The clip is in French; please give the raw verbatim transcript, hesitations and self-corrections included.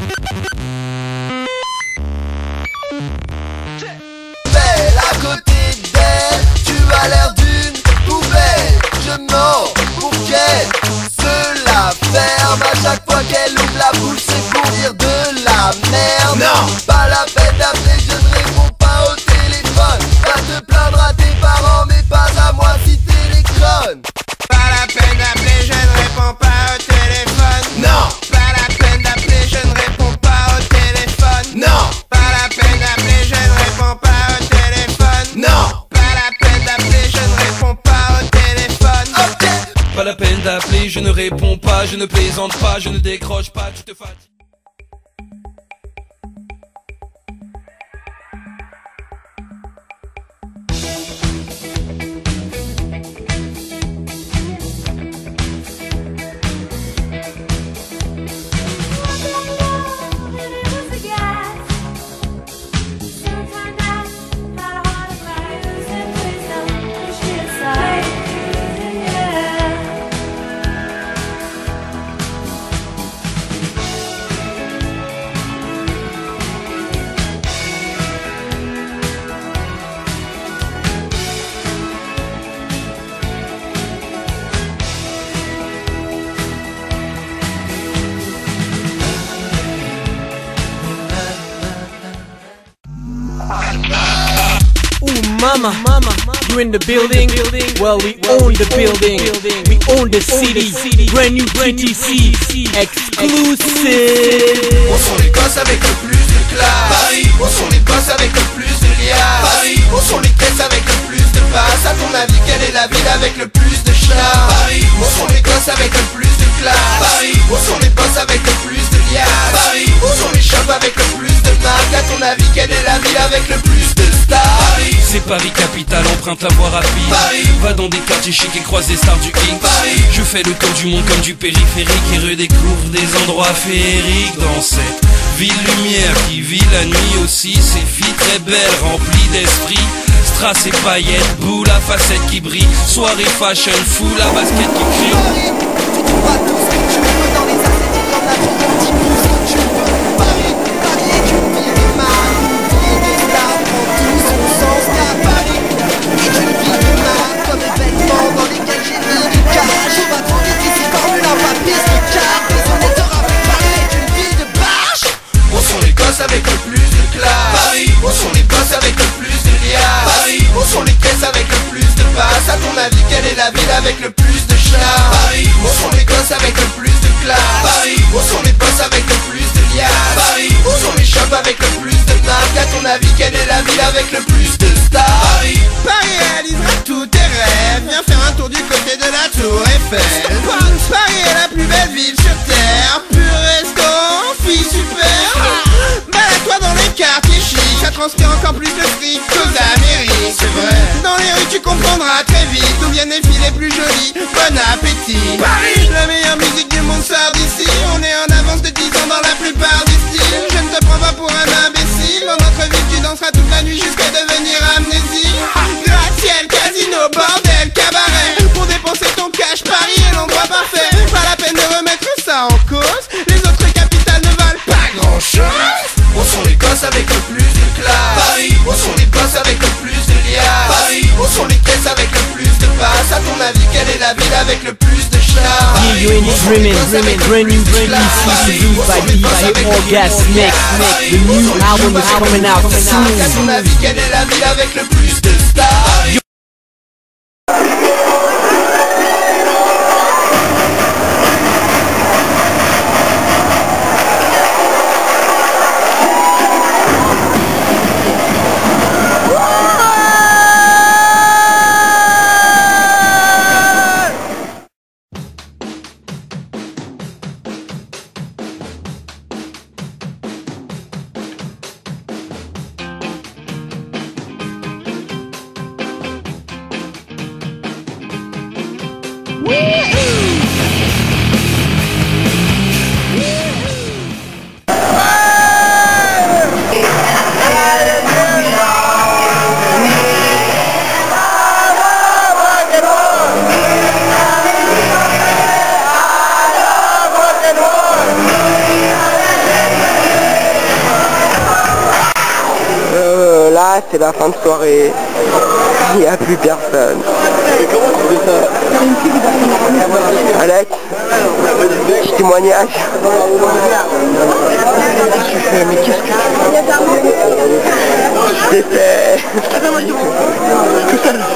Belle à côté d'elle, tu as l'air d'une poubelle. Je mens pour qu'elle se la ferme. À chaque fois qu'elle ouvre la bouche, c'est pour dire de la merde. Non, pas la peine d'appeler, je ne réponds pas au téléphone. Va te plaindre à tes parents, mais pas à moi si télécrone. Pas la peine d'appeler, je ne réponds pas au téléphone. Non, pas la peine d'appeler, je ne réponds pas au téléphone. Non, pas la peine d'appeler, je ne réponds pas au téléphone. Non, pas la peine d'appeler, je ne réponds pas au téléphone. ok. Pas la peine d'appeler, je ne réponds pas, je ne plaisante pas, je ne décroche pas, tu te fatigues. Mama, mama, you in the building? Well, we own the building. We own the city. Brand new G T C exclusive. On sont les gosses avec le plus de classe. Paris. On sont les boss avec le plus de liasses. Paris. On sont les caisses avec le plus de passes. À ton avis, quelle est la ville avec le plus de chars? Paris. On sont les gosses avec le plus de classe. Paris. On sont les boss avec le plus de liasses. Paris. On sont les shops avec le plus de marques. À ton avis, quelle est la ville avec le plus de stars? Paris. C'est Paris capitale, emprunte la voie rapide. Paris. Va dans des quartiers chics et croise des stars du King. Paris. Je fais le tour du monde comme du périphérique et redécouvre des endroits féeriques dans cette ville lumière qui vit la nuit aussi. Ces filles très belles, remplies d'esprit. Strass et paillettes, boule à facettes qui brille. Soirée fashion, fou, la basket qui crie. Paris, tu trouveras tout ce que tu veux dans les assiettes, dans la vie, on dit plus ce que tu veux. Paris, Paris est une ville de marque, une ville des stars, prend tout son sens. Car Paris est une ville de marque, comme les vêtements dans lesquels j'ai mis du cash. On va trop vite ici, formule un pas piste de car. Les honnêtes avec Paris est une ville de barge. On sont les gosses avec le plus de classe. Paris, on sont les boss avec le plus de liasses. Paris, on sont les caisses avec le plus de passes. À ton avis, quelle est la ville avec le plus de chars? Paris, on sont les gosses avec le plus de classe. Paris, on sont les boss avec le plus de liasses. Paris, on sont les shops avec le plus de marques. À ton avis, quelle est la ville avec le plus de stars? Paris, Paris réalisera tous tes rêves. Viens faire un tour du côté de la tour Eiffel. Paris est la plus belle ville sur terre. Pur restaurant, fille super. Balade-toi dans les quartiers chics. Ça transpire encore plus de fric qu'aux Amériques. C'est vrai. Dans les rues tu comprendras très vite d'où viennent les filles les plus jolies. Bon appétit. Paris, la meilleure musique du monde sort d'ici. On est en avance de dix ans dans la plupart des styles. Je ne te prends pas pour un imbécile. Dans notre ville tu danseras toute la nuit jusqu'à devenir amnésie. Gratte-ciel, casino, bordel, cabaret. Pour dépenser ton cash, Paris est l'endroit parfait. Pas la peine de remettre ça en cause. Les autres capitales ne valent pas grand chose. on sont les gosses avec le plus de classe. Paris, on sont les boss avec le plus de liasses. Paris, on sont les caisses avec le plus de passes. À ton avis, quelle est la ville avec le plus de chars? Yeah, you ain't dreaming, dreaming, brand new, brand new season produced by D J Orgas Mix. The new album is coming out À ton soon. avis, quelle est la ville avec le plus de stars? c'est la fin de soirée. Il n'y a plus personne. Alex, petit témoignage. Qu'est-ce que tu fais? Mais qu'est-ce que tu fais? Je t'ai fait.